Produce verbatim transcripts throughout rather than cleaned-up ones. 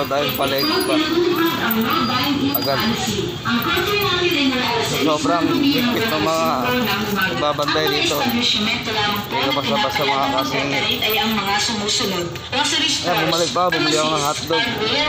dahil palengke pa. Agad. Sobrang higpit ng mga nagbabantay dito. Hindi ka basta-basta makakasingit. Eh, bumalik pa. Bumili ako ng hotdog.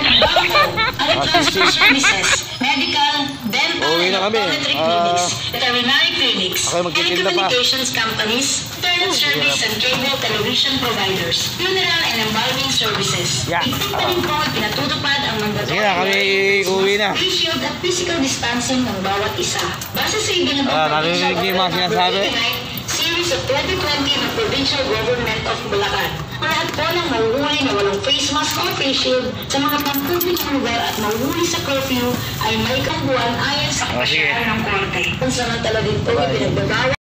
Medical, dental, uwi na kami. Uh, veterinary clinics, telecommunications companies, internet service and cable television providers, funeral and embalming services. Yeah. Ito pa rin po ay pinatutupad ang mandatory sige na, kami uwi na. shield at physical distancing ng bawat isa. Base sa ibinang Ah, narinig niyo yung mga sinasabi? series of twenty twenty ng Provincial Government of Bulacan. Lahat po ng mahuhuli na walang face mask o face shield sa mga pampublikong lugar at mahuhuli sa curfew ay may kangguan ayon sa kapasyal ng korte. Kung samantala din po ay pinagbabawal.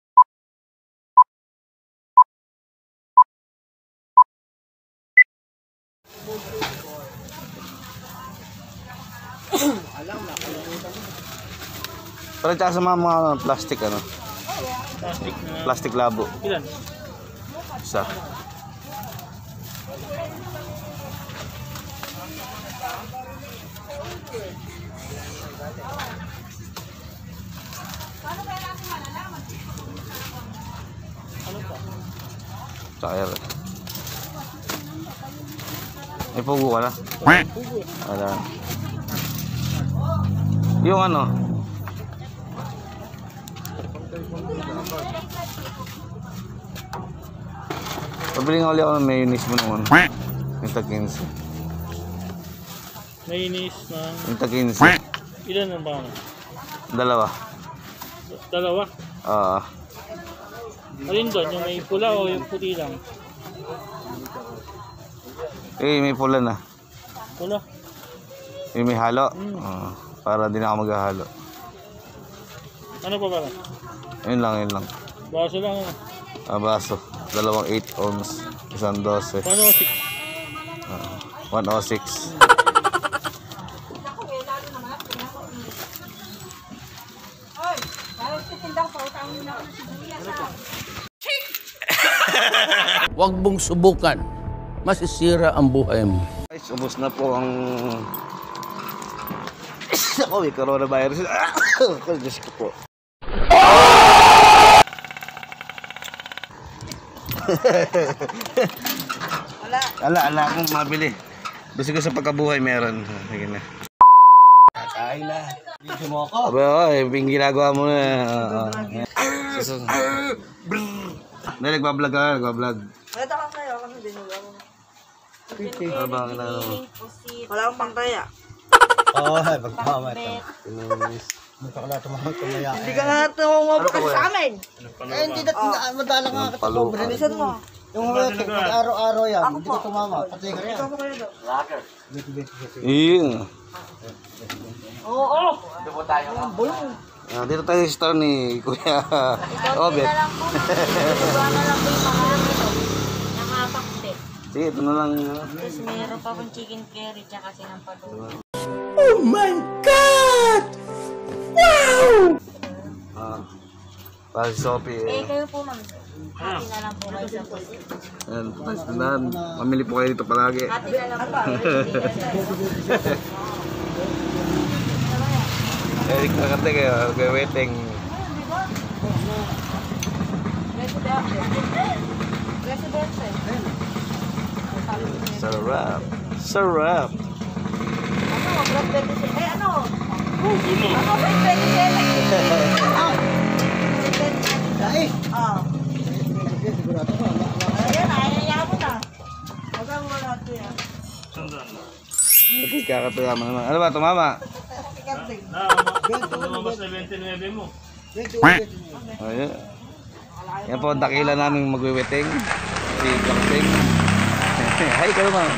Para tsaka sa mga, mga plastic ano? Plastic na... Plastic labo. Ilan? Isa. Tsaka yan. May pugo ka na? Wala. Yung ano? Pabili nga ulit ako ng mayonnaise mo naman. Yung tag quince. Mayonnaise na... Yung tag quince. Ilan ang baka? Dalawa. Dalawa? Ah. Alin doon? Yung may pula o yung puti lang? Eh, may pula na. Pula? Eh, may halo. Mm. Ah, para din ako maghahalo. Ano pa ba? Yun lang, yun lang. Baso lang. Ah, baso. Dalawang eight ounce. Isang dose. Paano? Ah, one oh six. Huwag mong subukan. Masisira ang buhay mo. Guys, ubos na po ang... Ako, may coronavirus. Diyos ko po. Wala. Ala, ala akong mabili. Gusto ko sa pagkabuhay meron. Sige na. Kain na. Video mo ako. Aba, oh, yung ginagawa mo na. Hindi, nagbablog ka, nagbablog. Wala ka kayo, kami din ako. Ano ba ang kinano mo? Wala akong pangkaya. Oo, ay, magpamay ka. Pinumis. Magkakala tumahal tumaya. Hindi ka na tumawag sa amin. Eh, hindi na madalang nga ka Palo. Bilisan mo. Yung araw-araw yan, hindi ka tumama. Patay ka rin. Ikaw mo kayo doon. Iyon. Oo, oo. Ah, dito tayo sa store ni Kuya Obet. Ito na lang po. Ito na lang po yung pangalan ito. Nakapakte. Sige, ito na lang. ah. Tapos meron pa pong chicken curry tsaka sinampado. Oh my God! Wow! Ah, para si Sophie. Eh, Eh. kayo po ma'am. Happy na lang po kayo sa po. Ayan, tapos tindahan. Mamili po kayo dito palagi. Happy na lang po. Eric na kante kayo. Kayo waiting. Sarap. Sarap. Ano, Brad twenty-seven. Eh, ano? Ano, Brad twenty-seven? Ay! Ah. Ayan, ayaw mo na. Huwag mo lahat ko yan. Okay, kakatuya mo naman. Ano ba, tumama? Sikat din. Ah, lumabas na twenty-nine mo. Oh, yeah. Yan po ang dakila namin magwiwiting. Si Kamping. Hi, ka naman.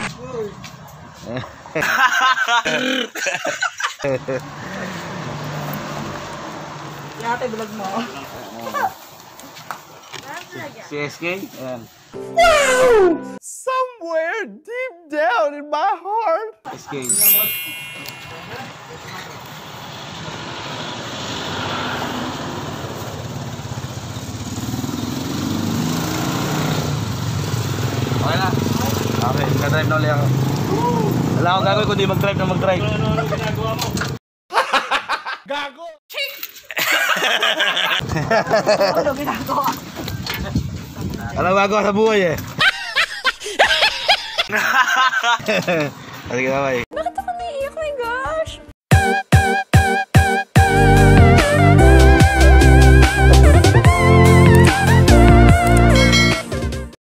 Yate, vlog mo. Si S K. Ayan. Somewhere deep down in my heart. S K. Okay na. Okay, nag-drive na ulit ako. Wala akong gagawin kundi mag-drive na mag-drive. Ano ano ginagawa mo? Ano ginagawa? Alam bago sa buhay eh. Sige, bye-bye.